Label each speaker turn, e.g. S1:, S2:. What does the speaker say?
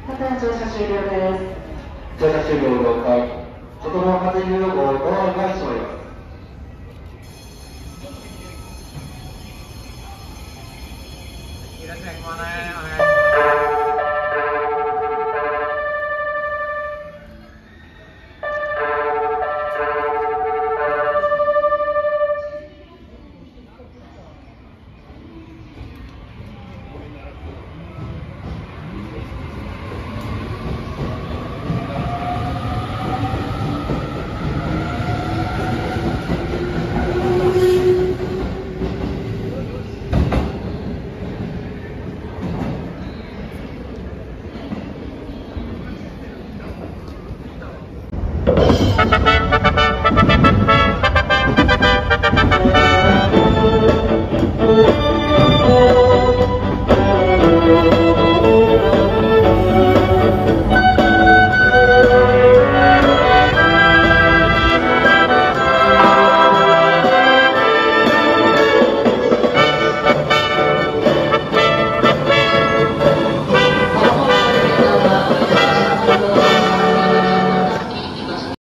S1: 乗車終了です。
S2: 乗車終了了解。子供の発入のごドアが閉まります。
S3: いらっしゃいませ。お願いします。
S1: Thank you.